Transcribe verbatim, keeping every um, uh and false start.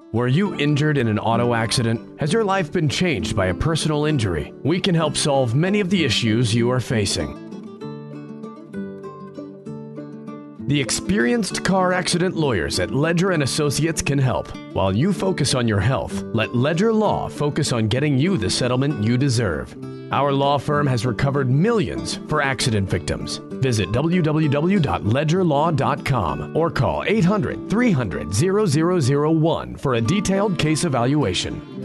Were you injured in an auto accident? Has your life been changed by a personal injury? We can help solve many of the issues you are facing. The experienced car accident lawyers at Ledger and Associates can help. While you focus on your health, let Ledger Law focus on getting you the settlement you deserve. Our law firm has recovered millions for accident victims. Visit w w w dot ledger law dot com or call eight hundred, three hundred, zero zero zero one for a detailed case evaluation.